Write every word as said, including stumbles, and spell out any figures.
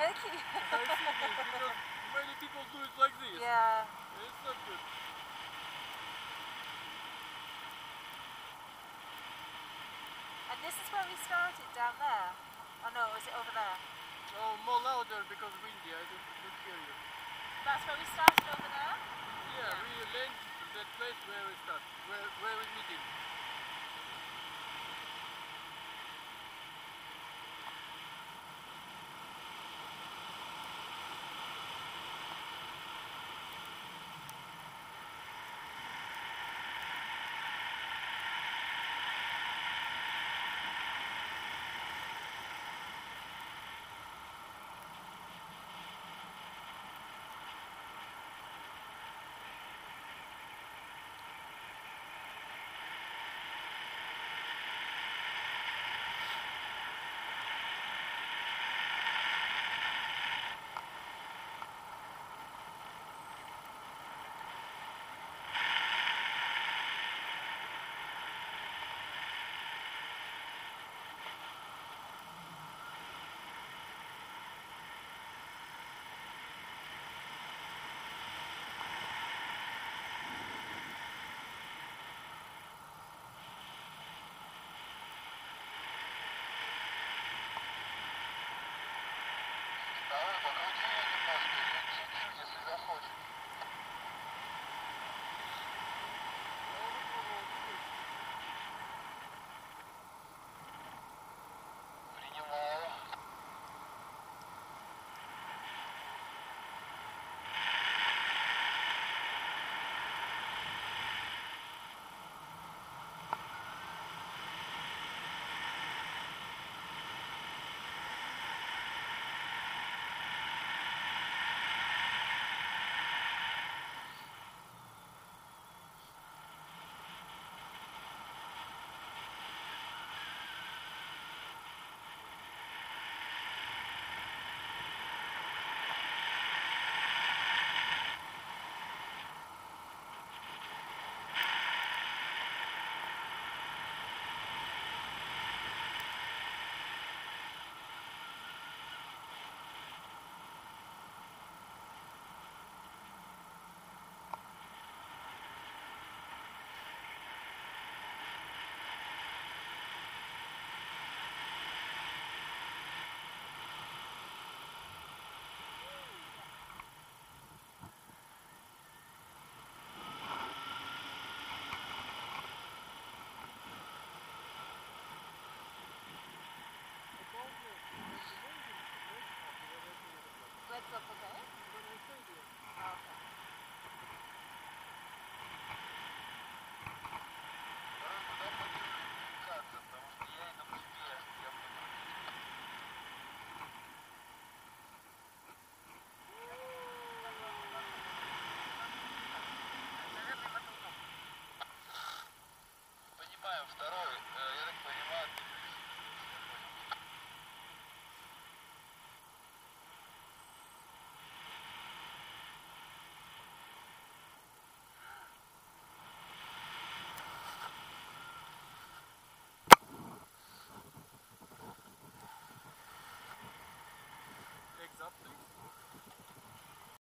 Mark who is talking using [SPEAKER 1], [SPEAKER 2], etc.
[SPEAKER 1] tricky.
[SPEAKER 2] I see this because many people do it like this.
[SPEAKER 1] Yeah.
[SPEAKER 2] It's not good.
[SPEAKER 1] And this is where we started, down there? Oh no, is it over there?
[SPEAKER 2] Oh, more louder because windy, I don't, don't hear you.
[SPEAKER 1] That's where we started, over there?
[SPEAKER 2] Yeah,
[SPEAKER 1] Yeah.
[SPEAKER 2] we land that place where we start, where, where we meeting.
[SPEAKER 3] Давай, покрути ее немножко, или чуть-чуть, если захочешь. Принимаю.
[SPEAKER 1] Let's up, okay? Okay.
[SPEAKER 3] Давай куда будем переключаться, потому что я иду к тебе, я буду крутить. Понимаю, второй.